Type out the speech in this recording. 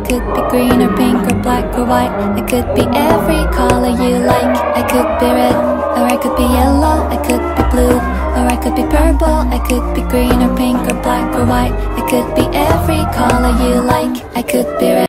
could be green or pink or black or white. I could be every color you like. I could be red, or I could be yellow. I could be blue, or I could be purple. I could be green or pink or black or white. I could be every color you like. I could be red.